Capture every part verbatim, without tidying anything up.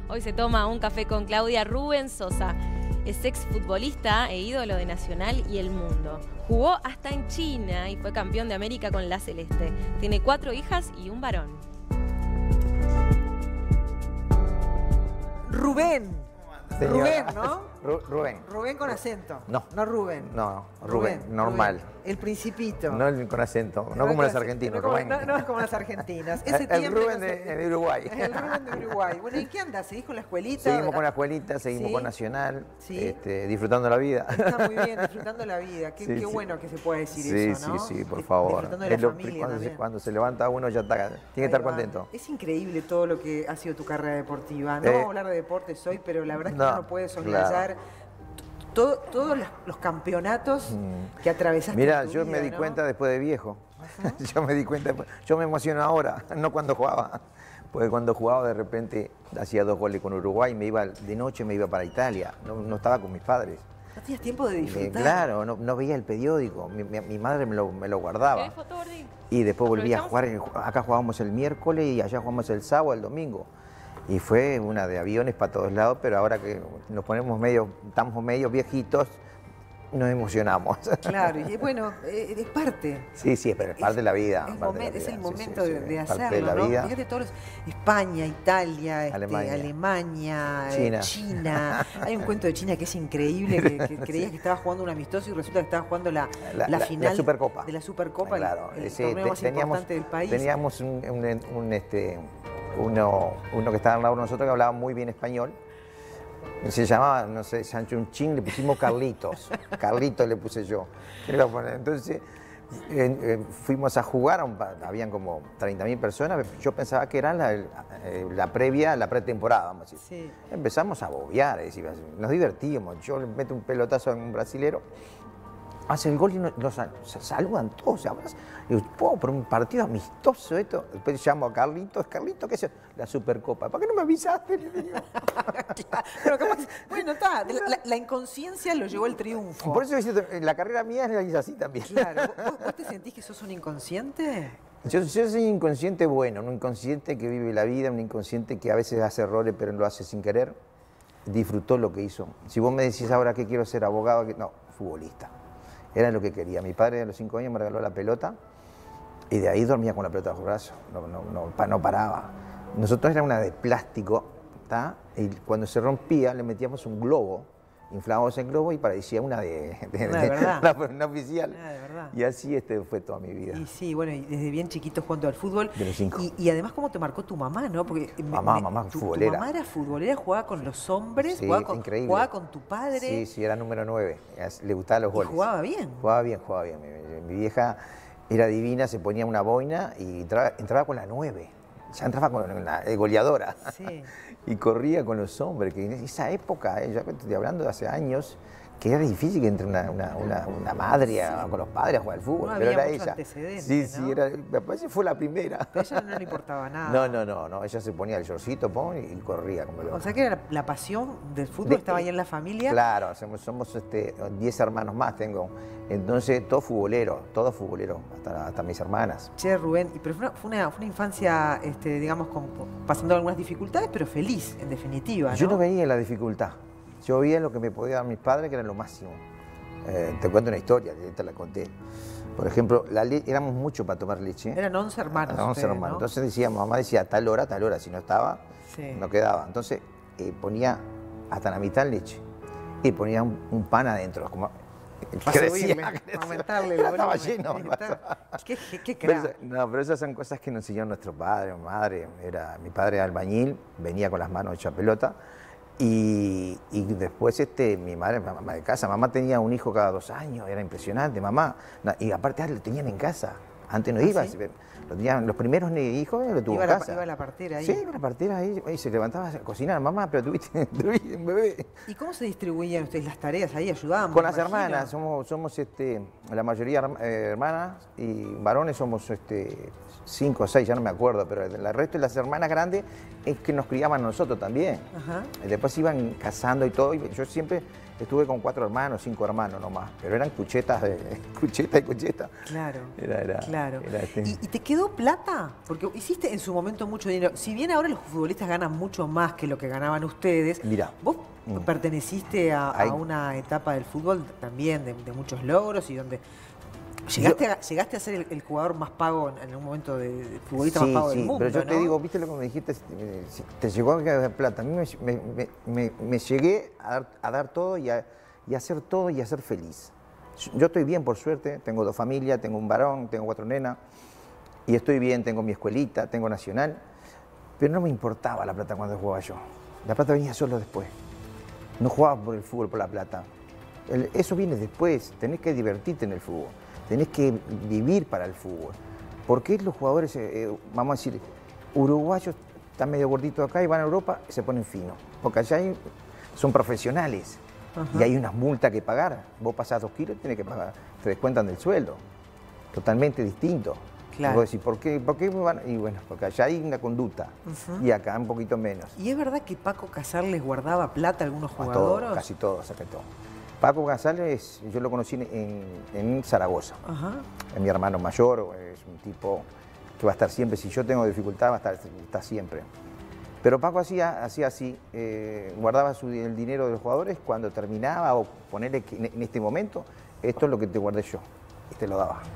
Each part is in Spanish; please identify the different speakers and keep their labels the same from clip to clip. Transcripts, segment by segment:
Speaker 1: Hoy se toma un café con Claudia. Rubén Sosa es exfutbolista e ídolo de Nacional y el mundo. Jugó hasta en China y fue campeón de América con la Celeste. Tiene cuatro hijas y un varón.
Speaker 2: Rubén.
Speaker 3: Señora.
Speaker 2: Rubén, ¿no?
Speaker 3: Ru Rubén.
Speaker 2: Rubén con acento.
Speaker 3: No.
Speaker 2: No Rubén.
Speaker 3: No, Rubén, Rubén normal.
Speaker 2: Rubén. El Principito.
Speaker 3: No el con acento, no como los argentinos,
Speaker 2: no como,
Speaker 3: Rubén.
Speaker 2: No, no como los argentinos. Ese
Speaker 3: el el Rubén
Speaker 2: no sé,
Speaker 3: de, de Uruguay.
Speaker 2: El Rubén de Uruguay. Bueno, ¿y qué anda? ¿Seguís con la escuelita?
Speaker 3: Seguimos con la escuelita, seguimos
Speaker 2: ¿Sí?
Speaker 3: con Nacional,
Speaker 2: ¿Sí?
Speaker 3: este, disfrutando la vida.
Speaker 2: Está muy bien, disfrutando la vida. Qué,
Speaker 3: Sí,
Speaker 2: qué
Speaker 3: sí.
Speaker 2: bueno que se pueda decir
Speaker 3: Sí,
Speaker 2: eso, ¿no?
Speaker 3: sí, sí, por favor.
Speaker 2: Disfrutando de la
Speaker 3: Es lo-
Speaker 2: familia
Speaker 3: cuando, se,
Speaker 2: también.
Speaker 3: cuando se levanta uno ya está, tiene que estar
Speaker 2: Ahí va.
Speaker 3: contento.
Speaker 2: Es increíble todo lo que ha sido tu carrera deportiva. No
Speaker 3: Eh,
Speaker 2: vamos a hablar de deportes hoy, pero la verdad es que
Speaker 3: no,
Speaker 2: uno no puede soslayar
Speaker 3: claro.
Speaker 2: todo- todos los, los campeonatos
Speaker 3: Mm.
Speaker 2: que atravesaste.
Speaker 3: Mira,
Speaker 2: en tu
Speaker 3: yo
Speaker 2: vida,
Speaker 3: me di
Speaker 2: ¿no?
Speaker 3: cuenta después de viejo. Yo me di cuenta, después- yo me emociono ahora, no cuando jugaba. Porque cuando jugaba de repente hacía dos goles con Uruguay, me iba de noche me iba para Italia, no, no estaba con mis padres.
Speaker 2: No tenías tiempo de
Speaker 3: Eh,
Speaker 2: disfrutar.
Speaker 3: claro, no, no veía el periódico, mi, mi- mi madre me lo, me lo guardaba.
Speaker 1: ¿Querés foto, Gordi?
Speaker 3: Y después volví a
Speaker 1: ¿Aprovechamos?
Speaker 3: jugar, en- acá jugábamos el miércoles y allá jugamos el sábado, el domingo. Y fue una de aviones para todos lados, pero ahora que nos ponemos medio, estamos medio viejitos, nos emocionamos.
Speaker 2: Claro, y bueno, eh, es parte.
Speaker 3: Sí, sí, pero es parte de la vida.
Speaker 2: Es,
Speaker 3: parte de la
Speaker 2: momen- es
Speaker 3: vida,
Speaker 2: el
Speaker 3: sí,
Speaker 2: momento
Speaker 3: sí,
Speaker 2: de,
Speaker 3: sí,
Speaker 2: de
Speaker 3: parte
Speaker 2: hacerlo,
Speaker 3: de la
Speaker 2: ¿no?
Speaker 3: vida.
Speaker 2: Fíjate todos los, España, Italia, este,
Speaker 3: Alemania.
Speaker 2: Alemania, eh,
Speaker 3: China.
Speaker 2: China. Hay un cuento de China que es increíble, que, que creías que estaba jugando un amistoso y resulta que estaba jugando la,
Speaker 3: La-
Speaker 2: la
Speaker 3: la-
Speaker 2: final
Speaker 3: la Supercopa.
Speaker 2: de la Supercopa, el-
Speaker 3: Claro,
Speaker 2: el,
Speaker 3: ese,
Speaker 2: torneo
Speaker 3: te-
Speaker 2: más
Speaker 3: teníamos,
Speaker 2: importante del país.
Speaker 3: teníamos un, un- un, este, uno, uno que estaba al lado de nosotros que hablaba muy bien español. Se llamaba, no sé, Sancho un Chin, le pusimos Carlitos. Carlitos le puse yo. ¿Qué le iba a poner? Entonces eh, eh, fuimos a jugar, a un pa- habían como treinta mil personas. Yo pensaba que era la, eh, la previa, la pretemporada, vamos a decir.
Speaker 2: Sí.
Speaker 3: Empezamos a bobear, es decir, nos divertíamos. Yo le meto un pelotazo a un brasilero, hace el gol y nos, nos sal- se saludan todos, se abrazan. Y digo, "Po, por un partido amistoso esto". Después llamo a Carlitos, Carlitos, ¿qué es eso? La Supercopa. ¿Para qué no me avisaste? Le digo.
Speaker 2: Pero capaz- bueno, está, la, la- la inconsciencia lo llevó al triunfo.
Speaker 3: Por eso dice, la carrera mía es así también.
Speaker 2: Claro, ¿vos, vos te sentís que sos un inconsciente?
Speaker 3: Yo, yo soy un inconsciente bueno, un inconsciente que vive la vida, un inconsciente que a veces hace errores pero lo hace sin querer. Disfrutó lo que hizo. Si vos me decís ahora que quiero ser abogado, que no, futbolista. Era lo que quería. Mi padre a los cinco años me regaló la pelota y de ahí dormía con la pelota bajo el brazo. No, no, no, pa- no paraba. Nosotros era una de plástico, ¿tá? Y cuando se rompía le metíamos un globo, inflábamos el globo y parecía una de, de,
Speaker 2: Una de verdad.
Speaker 3: una, una oficial.
Speaker 2: Ah, de verdad.
Speaker 3: Y así este fue toda mi vida.
Speaker 2: Y sí, bueno, y desde bien chiquito jugando al fútbol.
Speaker 3: De los cinco.
Speaker 2: Y, y además, ¿cómo te marcó tu mamá, no? Porque me-
Speaker 3: Mamá,
Speaker 2: me-
Speaker 3: mamá,
Speaker 2: tu, tu
Speaker 3: futbolera.
Speaker 2: mamá era futbolera, jugaba con los hombres,
Speaker 3: Sí,
Speaker 2: jugaba, con,
Speaker 3: increíble.
Speaker 2: jugaba con tu padre.
Speaker 3: Sí, sí, era número nueve. Le gustaban los
Speaker 2: Y
Speaker 3: goles.
Speaker 2: jugaba bien.
Speaker 3: Jugaba bien, jugaba bien. Mi, mi vieja era divina, se ponía una boina y entraba, entraba con la nueve. Ya entraba con la eh, goleadora.
Speaker 2: Sí.
Speaker 3: Y corría con los hombres, que en esa época, eh, yo estoy hablando de hace años, que era difícil que entre una, una, una, una madre a- con los padres a jugar al fútbol.
Speaker 2: No
Speaker 3: pero
Speaker 2: había
Speaker 3: era
Speaker 2: mucho
Speaker 3: ella.
Speaker 2: antecedente,
Speaker 3: Sí, sí,
Speaker 2: ¿no?
Speaker 3: era, me parece que fue la primera.
Speaker 2: Pero a ella no le importaba nada.
Speaker 3: No, no, no, no, ella se ponía el shortcito pon, y corría como loca.
Speaker 2: O sea que era la, la pasión del fútbol
Speaker 3: De-
Speaker 2: estaba ahí en la familia.
Speaker 3: Claro, somos, somos este, diez hermanos más tengo. Entonces, todo futbolero, todo futbolero, hasta, hasta mis hermanas.
Speaker 2: Che, Rubén, y- pero fue una, fue una, fue una infancia, este, digamos, con- con- pasando algunas dificultades, pero feliz, en definitiva, ¿no?
Speaker 3: Yo no veía la dificultad. Yo veía lo que me podían dar mis padres, que era lo máximo. Eh, te cuento una historia, ya te la conté. Por ejemplo, la le- éramos muchos para tomar leche.
Speaker 2: Eran once hermanos.
Speaker 3: Eran once
Speaker 2: ustedes,
Speaker 3: hermanos.
Speaker 2: ¿no?
Speaker 3: Entonces decíamos, mamá decía a tal hora, a tal hora. Si no estaba,
Speaker 2: Sí.
Speaker 3: no quedaba. Entonces eh, ponía hasta la mitad leche y ponía un, un pan adentro. Como,
Speaker 2: Para
Speaker 3: crecía,
Speaker 2: subirle,
Speaker 3: crecía.
Speaker 2: para aumentarle el
Speaker 3: Estaba
Speaker 2: volumen.
Speaker 3: lleno.
Speaker 2: Está- Qué, qué, qué
Speaker 3: Pero
Speaker 2: crack.
Speaker 3: eso- no, pero esas son cosas que nos enseñó nuestro padre o madre. Era, mi padre era albañil, venía con las manos hechas pelota. Y, y después este, mi madre, mamá de casa, mamá tenía un hijo cada dos años, era impresionante, mamá. Na- Y aparte ah, lo tenían en casa. Antes no
Speaker 2: ¿Ah,
Speaker 3: iba,
Speaker 2: sí?
Speaker 3: se- lo tenían, los primeros hijos lo tuvo
Speaker 2: Iba
Speaker 3: en
Speaker 2: la,
Speaker 3: casa.
Speaker 2: iba la partera ahí.
Speaker 3: Sí, iba la partera ahí, y se levantaba a cocinar, mamá, pero tuviste, tuviste un bebé.
Speaker 2: ¿Y cómo se distribuían ustedes las tareas ahí? ¿Ayudaban?
Speaker 3: Con
Speaker 2: me
Speaker 3: las
Speaker 2: imagino?
Speaker 3: hermanas, somos, somos este, la mayoría herma- eh, hermanas y varones somos este, cinco o seis, ya no me acuerdo, pero el resto de las hermanas grandes es que nos criaban a nosotros también.
Speaker 2: Ajá.
Speaker 3: Y después iban casando y todo, y yo siempre Estuve con cuatro hermanos, cinco hermanos nomás, pero eran cuchetas, de, cucheta y cucheta.
Speaker 2: Claro,
Speaker 3: Era, era,
Speaker 2: claro.
Speaker 3: era este.
Speaker 2: ¿Y, ¿Y te quedó plata? Porque hiciste en su momento mucho dinero. Si bien ahora los futbolistas ganan mucho más que lo que ganaban ustedes,
Speaker 3: Mirá,
Speaker 2: vos
Speaker 3: mm.
Speaker 2: perteneciste a, a
Speaker 3: Hay-
Speaker 2: una etapa del fútbol también de, de muchos logros y donde llegaste,
Speaker 3: Yo-
Speaker 2: a, llegaste a ser el, el jugador más pago en, en un momento de, de futbolista
Speaker 3: Sí,
Speaker 2: más pago
Speaker 3: sí,
Speaker 2: del mundo,
Speaker 3: pero yo
Speaker 2: ¿no?
Speaker 3: te digo, viste lo que me dijiste, Eh, si te llegó a quedar plata. A mí me, me- me- me- me llegué a dar, a dar todo y a, y a hacer todo y a ser feliz. Yo estoy bien, por suerte, tengo dos familias, tengo un varón, tengo cuatro nenas, y estoy bien, tengo mi escuelita, tengo Nacional, pero no me importaba la plata cuando jugaba yo. La plata venía solo después. No jugaba por el fútbol, por la plata. El- eso viene después, tenés que divertirte en el fútbol, tenés que vivir para el fútbol. Porque los jugadores, eh, eh, vamos a decir, uruguayos están medio gorditos acá y van a Europa y se ponen finos. Porque allá hay- son profesionales.
Speaker 2: Ajá.
Speaker 3: Y hay unas multas que pagar. Vos pasás dos kilos y tenés que pagar. Te descuentan del sueldo. Totalmente distinto.
Speaker 2: Claro.
Speaker 3: Y vos decís, ¿por qué, por qué me van? Y bueno, porque allá hay una conducta.
Speaker 2: Ujú.
Speaker 3: Y acá un poquito menos.
Speaker 2: ¿Y es verdad que Paco Casar les guardaba plata a algunos
Speaker 3: A todos,
Speaker 2: jugadores?
Speaker 3: casi todos, saqué todo. Paco González, yo lo conocí en, en Zaragoza.
Speaker 2: Ajá.
Speaker 3: Es mi hermano mayor, es un tipo que va a estar siempre. Si yo tengo dificultad, va a estar está siempre. Pero Paco hacía, hacía así, eh, guardaba su, el dinero de los jugadores cuando terminaba, o ponerle que en, en este momento, esto es lo que te guardé yo, y te lo daba.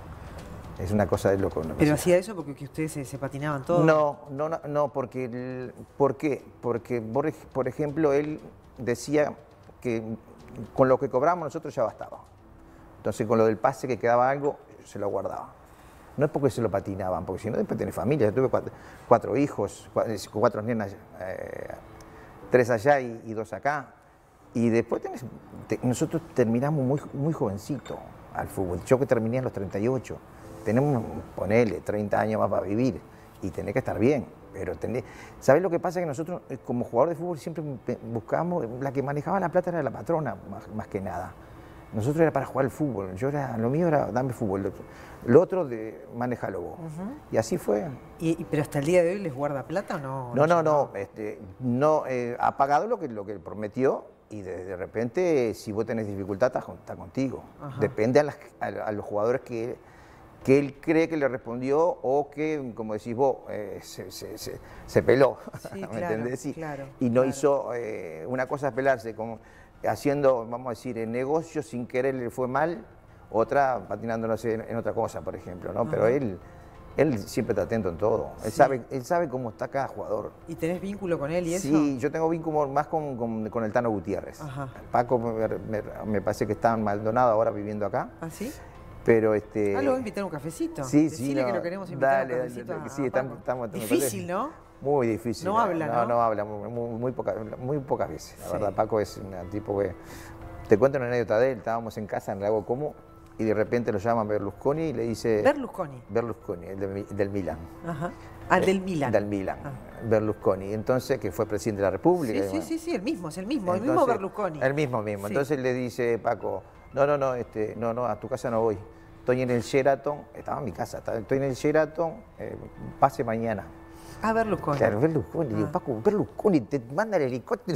Speaker 3: Es una cosa de loco. ¿No?
Speaker 2: ¿Pero hacía eso porque que ustedes se, se patinaban todos?
Speaker 3: No, no, no, no, porque, el- ¿por qué? Porque, por, ej- por ejemplo, él decía que con lo que cobramos nosotros ya bastaba. Entonces, con lo del pase que quedaba algo, se lo guardaba. No es porque se lo patinaban, porque si no, después tenés familia. Yo tuve cuatro, cuatro hijos, cuatro, cuatro nenas, eh, tres allá y, y dos acá. Y después tenés, te- nosotros terminamos muy, muy jovencito al fútbol. Yo que terminé a los treinta y ocho. Tenemos, ponele, treinta años más para vivir y tenés que estar bien. Pero tenés, ¿sabés lo que pasa? Que nosotros, eh, como jugador de fútbol, siempre pe- buscábamos, la que manejaba la plata era la patrona, más, más que nada. Nosotros era para jugar al fútbol. Yo era, lo mío era dame fútbol. Lo otro, lo otro de manejalo vos.
Speaker 2: Ujú.
Speaker 3: Y así fue.
Speaker 2: ¿Y, y- pero hasta el día de hoy les guarda plata o no?
Speaker 3: No, no, no. Este, no eh, ha pagado lo que, lo que prometió y de, de repente, si vos tenés dificultad, está, con- está contigo.
Speaker 2: Ajá.
Speaker 3: Depende a, las- a- a los jugadores que, que él cree que le respondió o que, como decís vos, eh, se, se- se- se peló.
Speaker 2: Sí,
Speaker 3: ¿Me
Speaker 2: claro,
Speaker 3: entendés? Y,
Speaker 2: claro,
Speaker 3: y no
Speaker 2: claro.
Speaker 3: hizo, eh, una cosa es pelarse, como haciendo, vamos a decir, el negocio sin querer le fue mal, otra patinándonos en, en otra cosa, por ejemplo, ¿no? Pero
Speaker 2: Ajá.
Speaker 3: él, él siempre está atento en todo. Él,
Speaker 2: Sí.
Speaker 3: sabe, él sabe cómo está cada jugador.
Speaker 2: ¿Y tenés vínculo con él y eso?
Speaker 3: Sí, yo tengo vínculo más con, con- con el Tano Gutiérrez.
Speaker 2: Ajá.
Speaker 3: Paco me, me- me parece que está en Maldonado ahora viviendo acá,
Speaker 2: ¿Ah, sí?
Speaker 3: pero este...
Speaker 2: Ah, lo voy a invitar a un cafecito.
Speaker 3: Sí, sí,
Speaker 2: Decile
Speaker 3: no,
Speaker 2: que lo queremos invitar
Speaker 3: dale,
Speaker 2: a un
Speaker 3: dale,
Speaker 2: cafecito
Speaker 3: dale,
Speaker 2: a-
Speaker 3: sí,
Speaker 2: a
Speaker 3: estamos-
Speaker 2: Paco.
Speaker 3: estamos- me
Speaker 2: Difícil, ¿no?
Speaker 3: Muy difícil.
Speaker 2: No habla, ¿no?
Speaker 3: No, no habla, muy, muy, muy poca- muy pocas veces. La
Speaker 2: Sí.
Speaker 3: verdad, Paco es un tipo que... Te cuento una anécdota de él, estábamos en casa en el Lago Como y de repente lo llaman Berlusconi y le dice...
Speaker 2: Berlusconi.
Speaker 3: Berlusconi, el de Mi- del Milan.
Speaker 2: Ajá. Ah,
Speaker 3: Eh,
Speaker 2: del Milan.
Speaker 3: Del Milan,
Speaker 2: Ah.
Speaker 3: Berlusconi. Entonces, que fue presidente de la República.
Speaker 2: Sí,
Speaker 3: y
Speaker 2: sí,
Speaker 3: bueno.
Speaker 2: sí, sí, el mismo, es el mismo, el mismo
Speaker 3: Entonces,
Speaker 2: Berlusconi.
Speaker 3: El mismo mismo.
Speaker 2: Sí.
Speaker 3: Entonces le dice Paco, no, no, no, este, no, no, a tu casa no voy. Estoy en el Sheraton, estaba en mi casa, estaba- estoy en el Sheraton, eh, pase mañana.
Speaker 2: Ah, Berlusconi.
Speaker 3: Claro, Berlusconi, digo,
Speaker 2: Ah.
Speaker 3: Paco, Berlusconi, te manda el helicóptero.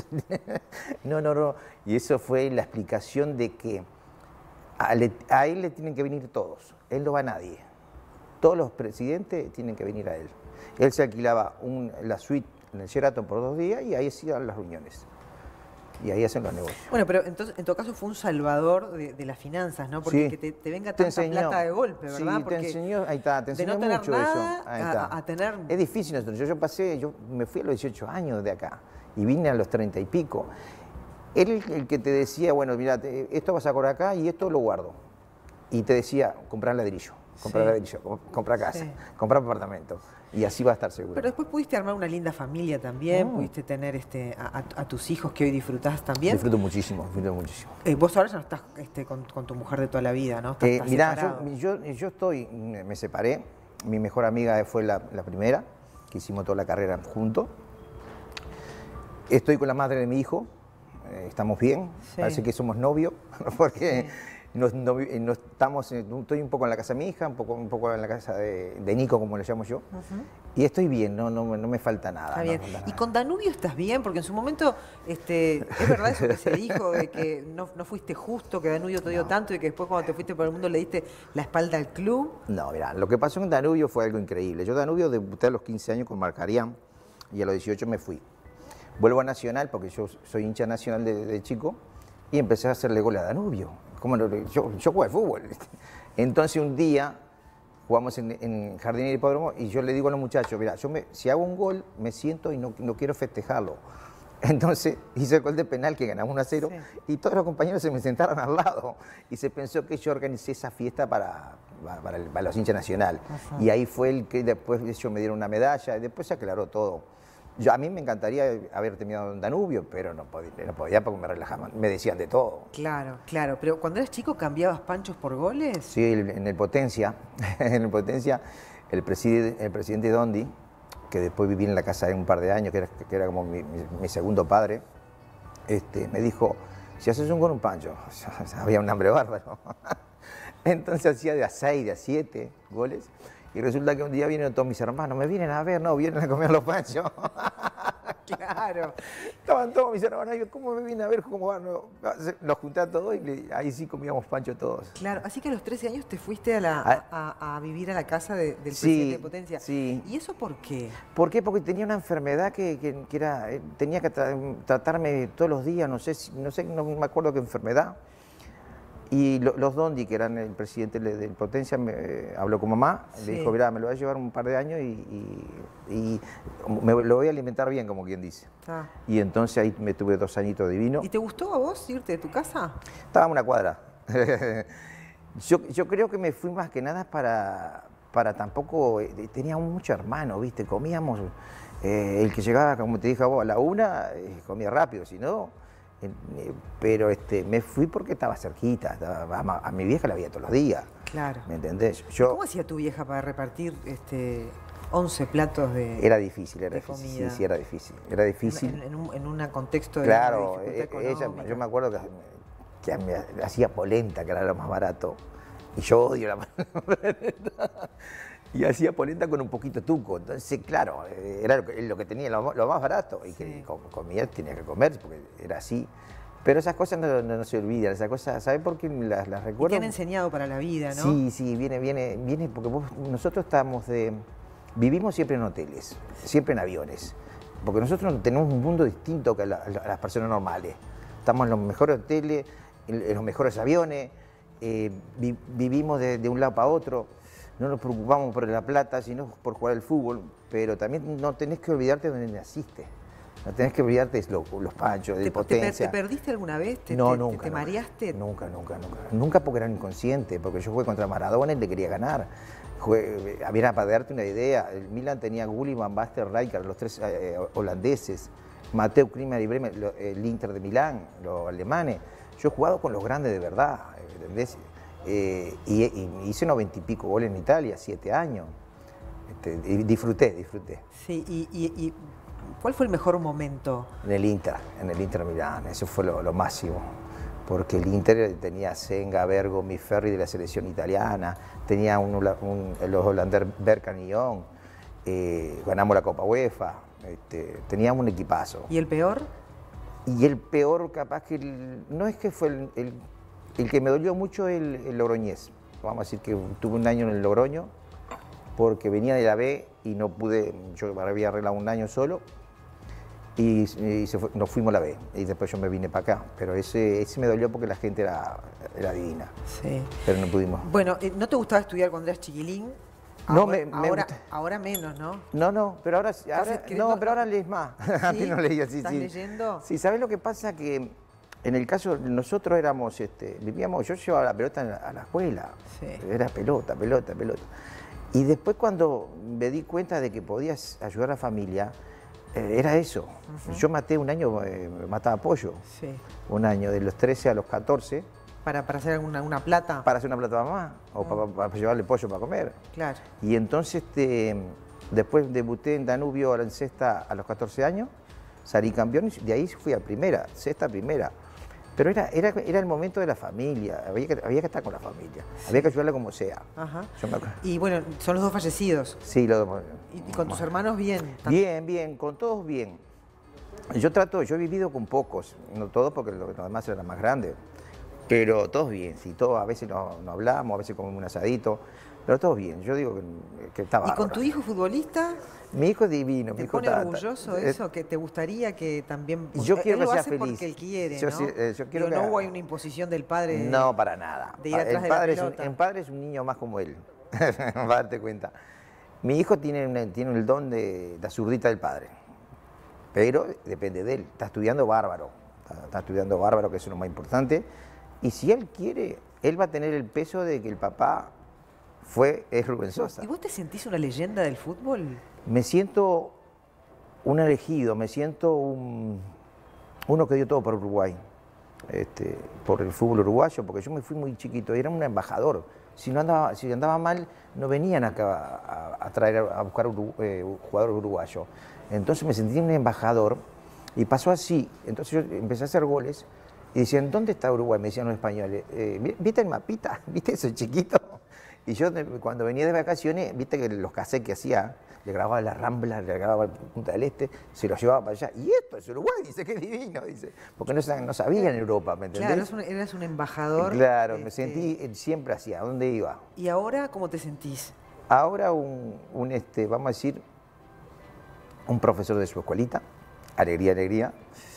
Speaker 3: No, no, no. Y eso fue la explicación de que a, le- a él le tienen que venir todos, él no va a nadie. Todos los presidentes tienen que venir a él. Él se alquilaba un- la suite en el Sheraton por dos días y ahí hacían las reuniones. Y ahí hacen los negocios.
Speaker 2: Bueno, pero entonces, en todo caso fue un salvador de, de las finanzas, ¿no? Porque
Speaker 3: Sí.
Speaker 2: que te, te venga
Speaker 3: Te
Speaker 2: tanta
Speaker 3: enseñó.
Speaker 2: plata de golpe, ¿verdad?
Speaker 3: Sí,
Speaker 2: Porque
Speaker 3: te enseñó, ahí está, te
Speaker 2: de
Speaker 3: enseñó
Speaker 2: no tener
Speaker 3: mucho
Speaker 2: nada
Speaker 3: eso. Ahí
Speaker 2: a-
Speaker 3: está.
Speaker 2: a tener-
Speaker 3: Es difícil nosotros. Yo, yo pasé, yo me fui a los dieciocho años de acá y vine a los treinta y pico. Él el, el que te decía, bueno, mira, te- esto vas a cobrar acá y esto lo guardo. Y te decía, comprar ladrillo, comprar
Speaker 2: Sí.
Speaker 3: ladrillo, com- comprar casa,
Speaker 2: Sí.
Speaker 3: comprar apartamento. Y así va a estar seguro.
Speaker 2: Pero después pudiste armar una linda familia también,
Speaker 3: Mm.
Speaker 2: pudiste tener este, a, a- a tus hijos que hoy disfrutás también.
Speaker 3: Disfruto muchísimo, disfruto muchísimo.
Speaker 2: Eh, vos ahora ya no estás este, con, con tu mujer de toda la vida, ¿no? Estás,
Speaker 3: Eh,
Speaker 2: estás
Speaker 3: mirá,
Speaker 2: separado.
Speaker 3: yo, yo, yo estoy, me separé, mi mejor amiga fue la, la primera, que hicimos toda la carrera juntos. Estoy con la madre de mi hijo, eh, estamos bien,
Speaker 2: Sí.
Speaker 3: parece que somos novios, porque no, no, no estamos, estoy un poco en la casa de mi hija, un poco, un poco en la casa de, de Nico, como le llamo yo. Uh-huh. Y estoy bien, no, no, no me falta nada.
Speaker 2: Está bien.
Speaker 3: No falta
Speaker 2: ¿Y
Speaker 3: nada.
Speaker 2: con Danubio estás bien? Porque en su momento, este, ¿es verdad eso que se dijo de que no, no fuiste justo, que Danubio te dio no. tanto y que después cuando te fuiste por el mundo le diste la espalda al club?
Speaker 3: No, mirá, lo que pasó con Danubio fue algo increíble. Yo Danubio debuté a los quince años con Marcarián y a los dieciocho me fui. Vuelvo a Nacional, porque yo soy hincha nacional de, de chico, y empecé a hacerle goles a Danubio. Como lo, yo, yo juego al fútbol. Entonces un día jugamos en, en Jardín y Hipódromo y yo le digo a los muchachos, mira, yo me, si hago un gol me siento y no, no quiero festejarlo. Entonces hice el gol de penal que ganamos uno a cero sí. y todos los compañeros se me sentaron al lado y se pensó que yo organicé esa fiesta para, para, el, para los hinchas nacional. Ajá. Y ahí fue el que después ellos me dieron una medalla y después se aclaró todo. Yo, a mí me encantaría haber terminado en Danubio, pero no podía, no podía porque me relajaban, me decían de todo.
Speaker 2: Claro, claro. Pero cuando eras chico, ¿cambiabas panchos por goles?
Speaker 3: Sí, en el Potencia, en el Potencia, el presidente, el presidente Dondi, que después viví en la casa de un par de años, que era, que era como mi, mi, mi segundo padre, este, me dijo, si haces un gol, un pancho. O sea, había un hambre bárbaro. Entonces hacía de a seis, de a siete goles. Y resulta que un día vienen todos mis hermanos, me vienen a ver, no, vienen a comer los panchos.
Speaker 2: Claro.
Speaker 3: Estaban todos mis hermanos, yo, ¿cómo me vienen a ver? ¿Cómo van? Los junté a todos y le, ahí sí comíamos pancho todos.
Speaker 2: Claro, así que a los trece años te fuiste a, la, a, a, a vivir a la casa de, del sí, presidente de Potencia.
Speaker 3: Sí.
Speaker 2: ¿Y eso por qué?
Speaker 3: ¿Por qué? Porque tenía una enfermedad que, que, que era, tenía que tra tratarme todos los días, no sé, no sé, no me acuerdo qué enfermedad. Y lo, los Dondi, que eran el presidente del Potencia, me eh, habló con mamá, sí. le dijo, mirá, me lo voy a llevar un par de años y, y, y me lo voy a alimentar bien, como quien dice. Ah. Y entonces ahí me tuve dos añitos divino.
Speaker 2: ¿Y te gustó a vos irte de tu casa?
Speaker 3: Estaba en una cuadra. yo, yo creo que me fui más que nada para, para tampoco, eh, teníamos muchos hermanos, ¿viste? Comíamos, eh, el que llegaba, como te dije a vos, a la una, eh, comía rápido, si no... Pero este, me fui porque estaba cerquita, estaba, a, a mi vieja la veía todos los días.
Speaker 2: Claro.
Speaker 3: ¿Me entendés? Yo,
Speaker 2: ¿Cómo hacía tu vieja para repartir este, once platos de
Speaker 3: Era difícil, era
Speaker 2: de
Speaker 3: difícil,
Speaker 2: comida?
Speaker 3: sí, sí, era difícil. Era difícil.
Speaker 2: En, en, en, un, en un contexto de
Speaker 3: Claro,
Speaker 2: de
Speaker 3: ella, yo me acuerdo que, que me hacía polenta, que era lo más barato. Y yo odio la polenta. Y hacía polenta con un poquito de tuco. Entonces, claro, era lo que, lo que tenía, lo, lo más barato. Y que sí. comía, tenía que comer, porque era así. Pero esas cosas no, no, no se olvidan, esas cosas, ¿sabes por qué las, las recuerdo?
Speaker 2: Y te han enseñado para la vida, ¿no?
Speaker 3: Sí, sí, viene, viene, viene, porque vos, nosotros estamos de, vivimos siempre en hoteles, siempre en aviones. Porque nosotros tenemos un mundo distinto que a, la, a las personas normales. Estamos en los mejores hoteles, en, en los mejores aviones, eh, vi, vivimos de, de un lado para otro. No nos preocupamos por la plata, sino por jugar al fútbol, pero también no tenés que olvidarte de dónde naciste. No tenés que olvidarte de los, los panchos, de Potencia.
Speaker 2: ¿Te perdiste alguna vez? ¿Te,
Speaker 3: no,
Speaker 2: te,
Speaker 3: nunca.
Speaker 2: ¿Te mareaste?
Speaker 3: Nunca, nunca, nunca. Nunca porque era inconsciente, porque yo jugué contra Maradona y le quería ganar. Jugué, mira, para darte una idea, el Milan tenía Gulli, Van Basten, Rijkaard, los tres eh, holandeses, Mateu, Klinsmann y Bremer, lo, el Inter de Milán, los alemanes. Yo he jugado con los grandes de verdad, ¿entendés? Eh, y, y hice noventa y pico goles en Italia, siete años. Este, y disfruté, disfruté.
Speaker 2: Sí, y, y, y ¿cuál fue el mejor momento?
Speaker 3: En el Inter, en el Inter Milán, eso fue lo, lo máximo. Porque el Inter tenía a Senga, Bergo, Miferri de la selección italiana, tenía un, un, los holandeses Berkan y Young, eh, ganamos la Copa UEFA, este, teníamos un equipazo.
Speaker 2: ¿Y el peor?
Speaker 3: Y el peor capaz que, el, no es que fue el, el El que me dolió mucho el, el Logroñés. Vamos a decir que tuve un año en el Logroño porque venía de la B y no pude, yo había arreglado un año solo y, y se fue, nos fuimos a la B y después yo me vine para acá. Pero ese, ese me dolió porque la gente era, era divina.
Speaker 2: Sí.
Speaker 3: Pero no pudimos.
Speaker 2: Bueno, ¿no te gustaba estudiar cuando eras chiquilín?
Speaker 3: No,
Speaker 2: ahora,
Speaker 3: me, me
Speaker 2: ahora, ahora menos, ¿no?
Speaker 3: No, no, pero ahora, ahora, no, pero ahora lees más.
Speaker 2: ¿Sí?
Speaker 3: Antes no leía, sí,
Speaker 2: ¿Estás
Speaker 3: sí.
Speaker 2: leyendo?
Speaker 3: Sí, ¿sabes lo que pasa? Que en el caso, nosotros éramos, este, vivíamos, yo llevaba la pelota a la, a la escuela, sí. Era pelota, pelota, pelota. Y después cuando me di cuenta de que podías ayudar a la familia, eh, era eso. Uh-huh. Yo maté un año, eh, mataba pollo,
Speaker 2: sí.
Speaker 3: Un año, de los trece a los catorce.
Speaker 2: ¿Para, para hacer alguna una plata?
Speaker 3: Para hacer una plata a mamá, o uh-huh. para, para llevarle pollo para comer.
Speaker 2: Claro.
Speaker 3: Y entonces, este, después debuté en Danubio en sexta a los catorce años, salí campeón y de ahí fui a primera, sexta, primera. Pero era, era, era el momento de la familia, había que, había que estar con la familia, sí. había que ayudarla como sea.
Speaker 2: Ajá.
Speaker 3: Yo me...
Speaker 2: Y bueno, son los dos fallecidos.
Speaker 3: Sí, los dos.
Speaker 2: ¿Y, y con tus hermanos bien?
Speaker 3: Bien, bien, con todos bien. Yo trato, yo he vivido con pocos, no todos porque los demás eran más grandes, pero todos bien, sí, todos a veces no, no hablamos, a veces comemos un asadito, pero todos bien, yo digo que, que está bárbaro.
Speaker 2: ¿Y con tu hijo futbolista?
Speaker 3: Mi hijo es divino.
Speaker 2: ¿Te
Speaker 3: mi hijo
Speaker 2: pone
Speaker 3: está,
Speaker 2: orgulloso
Speaker 3: está,
Speaker 2: eso? ¿Que te gustaría que también...?
Speaker 3: Yo quiero
Speaker 2: él
Speaker 3: que
Speaker 2: lo
Speaker 3: sea
Speaker 2: hace
Speaker 3: feliz.
Speaker 2: porque él quiere,
Speaker 3: yo,
Speaker 2: ¿no?
Speaker 3: Yo quiero
Speaker 2: Digo,
Speaker 3: que...
Speaker 2: no hubo una imposición del padre de,
Speaker 3: No, para nada.
Speaker 2: de ir atrás
Speaker 3: el
Speaker 2: de
Speaker 3: padre
Speaker 2: la pelota.
Speaker 3: Es un, el padre es un niño más como él, para darte cuenta. Mi hijo tiene, una, tiene el don de la zurdita del padre, pero depende de él. Está estudiando bárbaro, está, está estudiando bárbaro, que es lo más importante. Y si él quiere, él va a tener el peso de que el papá fue, es Rubén Sosa.
Speaker 2: ¿Y vos te sentís una leyenda del fútbol?
Speaker 3: Me siento un elegido, me siento un, uno que dio todo por Uruguay, este, por el fútbol uruguayo, porque yo me fui muy chiquito, era un embajador. Si, no andaba, si andaba mal, no venían acá a, a traer a buscar un eh, jugador uruguayo. Entonces me sentí un embajador y pasó así. Entonces yo empecé a hacer goles y decían, ¿dónde está Uruguay? Me decían los españoles, eh, ¿viste el mapita? ¿Viste eso chiquito? Y yo cuando venía de vacaciones, viste que los cassettes que hacía, le grababa la Rambla, le grababa Punta del Este, se los llevaba para allá. Y esto es Uruguay, dice, qué divino, dice. Porque no, no sabía en Europa, ¿me entendés?
Speaker 2: Claro, eras un, eras un embajador.
Speaker 3: Claro,
Speaker 2: este...
Speaker 3: me sentí siempre así, ¿a dónde iba?
Speaker 2: ¿Y ahora cómo te sentís?
Speaker 3: Ahora un, un este, vamos a decir, un profesor de su escuelita, alegría, alegría,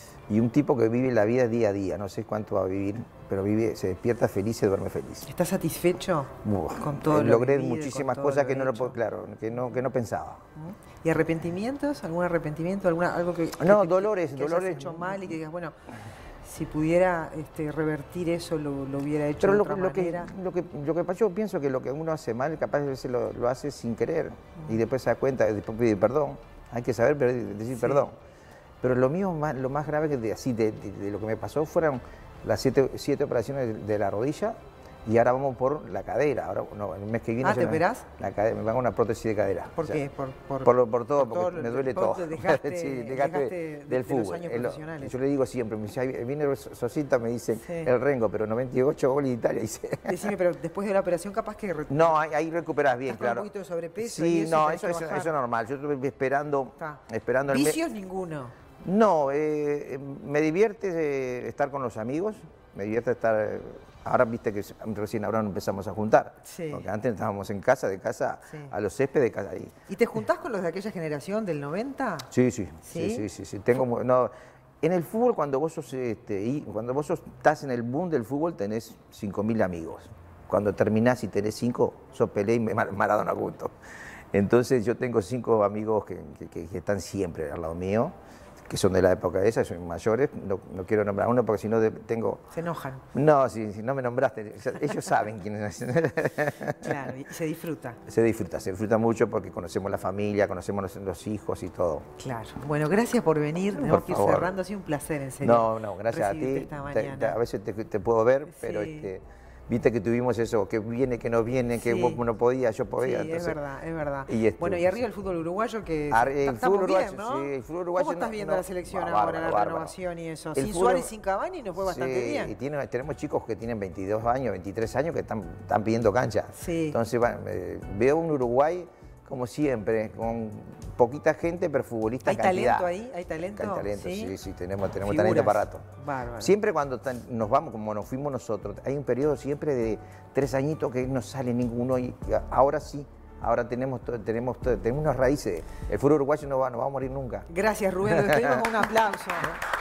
Speaker 3: y un tipo que vive la vida día a día, no sé cuánto va a vivir, pero vive, se despierta feliz y se duerme feliz.
Speaker 2: ¿Estás satisfecho
Speaker 3: Uf,
Speaker 2: con todo lo
Speaker 3: logré
Speaker 2: vivido,
Speaker 3: muchísimas
Speaker 2: con todo
Speaker 3: cosas
Speaker 2: lo
Speaker 3: que no, lo,
Speaker 2: hecho?
Speaker 3: claro, que, no, que no pensaba.
Speaker 2: ¿Y arrepentimientos? ¿Algún arrepentimiento? ¿Alguna, algo que, que
Speaker 3: No,
Speaker 2: te,
Speaker 3: dolores,
Speaker 2: que
Speaker 3: dolores.
Speaker 2: hayas hecho mal y que digas, bueno, si pudiera este, revertir eso, lo, lo hubiera hecho
Speaker 3: Pero
Speaker 2: de
Speaker 3: lo,
Speaker 2: otra
Speaker 3: lo, que,
Speaker 2: manera?
Speaker 3: lo, que, lo que pasa, yo pienso que lo que uno hace mal, capaz a veces lo, lo hace sin querer, y después se da cuenta, después pide perdón. Hay que saber decir sí. perdón. Pero lo mío, más, lo más grave que de, así de, de, de lo que me pasó fueron las siete, siete operaciones de, de la rodilla, y ahora vamos por la cadera. Ahora, no, el mes que viene...
Speaker 2: Ah, ¿te operás?
Speaker 3: La cadera, me hago una prótesis de cadera.
Speaker 2: ¿Por
Speaker 3: o sea,
Speaker 2: qué? Por, por,
Speaker 3: por, lo, por todo,
Speaker 2: por
Speaker 3: porque
Speaker 2: todo,
Speaker 3: me duele
Speaker 2: por
Speaker 3: todo.
Speaker 2: Te dejaste,
Speaker 3: sí,
Speaker 2: dejaste,
Speaker 3: dejaste
Speaker 2: de,
Speaker 3: del
Speaker 2: de
Speaker 3: fútbol.
Speaker 2: los años
Speaker 3: El,
Speaker 2: profesionales.
Speaker 3: yo le digo siempre, me dice, viene Sosita, me dice,
Speaker 2: Sí.
Speaker 3: el Rengo, pero noventa y ocho goles de Italia. Dice.
Speaker 2: Decime, pero después de la operación capaz que...
Speaker 3: No, ahí, ahí recuperas bien,
Speaker 2: ¿Estás con
Speaker 3: claro.
Speaker 2: un poquito de sobrepeso
Speaker 3: Sí,
Speaker 2: y eso
Speaker 3: no,
Speaker 2: tenés
Speaker 3: eso
Speaker 2: que
Speaker 3: es,
Speaker 2: bajar?
Speaker 3: eso es normal. Yo estuve esperando...
Speaker 2: Está.
Speaker 3: esperando el
Speaker 2: ¿Vicios? Ninguno.
Speaker 3: No, eh, me divierte eh, estar con los amigos, me divierte estar... Eh, ahora viste que recién ahora nos empezamos a juntar,
Speaker 2: Sí.
Speaker 3: porque antes estábamos en casa, de casa
Speaker 2: Sí.
Speaker 3: a los céspedes, de casa ahí.
Speaker 2: ¿Y te juntás con los de aquella generación del noventa?
Speaker 3: Sí, sí,
Speaker 2: ¿Sí?
Speaker 3: sí, sí, sí, sí. Tengo, mu- no, en el fútbol, cuando vos sos, este, y cuando vos sos, estás en el boom del fútbol, tenés cinco mil amigos. Cuando terminás y tenés cinco, sos Pelé y Mar- Maradona juntos. Entonces yo tengo cinco amigos que, que- que- que están siempre al lado mío, que son de la época esa, son mayores. No, no quiero nombrar a uno porque si no de- tengo...
Speaker 2: Se enojan.
Speaker 3: No, si, si no me nombraste, o sea, ellos saben quiénes son.
Speaker 2: Claro, y se disfruta.
Speaker 3: Se disfruta, se disfruta mucho porque conocemos la familia, conocemos los, los hijos y todo.
Speaker 2: Claro. Bueno, gracias por venir.
Speaker 3: Por
Speaker 2: Tenemos que ir
Speaker 3: favor.
Speaker 2: cerrando. Ha sido un placer, en serio.
Speaker 3: No, no, gracias a
Speaker 2: recibirte
Speaker 3: ti.
Speaker 2: esta
Speaker 3: Te-
Speaker 2: mañana.
Speaker 3: te- a veces te, te puedo ver, pero
Speaker 2: Sí.
Speaker 3: este, viste que tuvimos eso, que viene, que no viene, que
Speaker 2: Sí.
Speaker 3: vos no podías, yo podía.
Speaker 2: Sí, es
Speaker 3: entonces-
Speaker 2: verdad, es verdad.
Speaker 3: y este,
Speaker 2: bueno, y arriba el fútbol uruguayo que
Speaker 3: Ar-
Speaker 2: está-
Speaker 3: el
Speaker 2: estamos
Speaker 3: fútbol
Speaker 2: bien,
Speaker 3: uruguayo,
Speaker 2: ¿no?
Speaker 3: sí, el fútbol uruguayo
Speaker 2: ¿Cómo estás
Speaker 3: no-
Speaker 2: viendo
Speaker 3: no-
Speaker 2: la selección
Speaker 3: bárbaro,
Speaker 2: ahora, la
Speaker 3: bárbaro.
Speaker 2: renovación y eso?
Speaker 3: El
Speaker 2: Sin
Speaker 3: fútbol-
Speaker 2: Suárez y sin Cavani nos fue bastante
Speaker 3: Sí,
Speaker 2: bien.
Speaker 3: y tiene- tenemos chicos que tienen veintidós años, veintitrés años que están, están pidiendo cancha.
Speaker 2: Sí.
Speaker 3: Entonces, bueno, eh, veo un Uruguay, como siempre, con poquita gente, pero futbolista
Speaker 2: ¿Hay
Speaker 3: cantidad.
Speaker 2: talento ahí? ¿Hay talento?
Speaker 3: Hay talento, sí,
Speaker 2: ¿Sí?
Speaker 3: sí, tenemos, tenemos
Speaker 2: Figuras.
Speaker 3: talento para rato.
Speaker 2: Bárbaro.
Speaker 3: Siempre cuando tan- nos vamos, como nos fuimos nosotros, hay un periodo siempre de tres añitos que no sale ninguno y ahora sí, ahora tenemos, to- tenemos, to- tenemos unas raíces. El fútbol uruguayo no va, no va a morir nunca.
Speaker 2: Gracias, Rubén. Lo despedimos con un aplauso.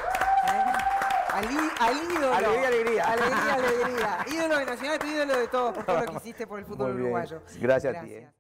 Speaker 2: ¿Eh? Al, í- al ídolo.
Speaker 3: Alegría, alegría.
Speaker 2: Alegría, alegría. Ídolo de Nacional, pero ídolo de todos, por todo lo que hiciste por el fútbol
Speaker 3: Muy bien.
Speaker 2: uruguayo.
Speaker 3: Gracias a ti, eh.